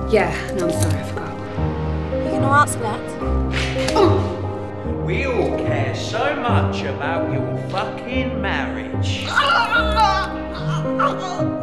Yeah, no, I'm sorry, I forgot. You gonna answer that? We all care so much about your fucking marriage.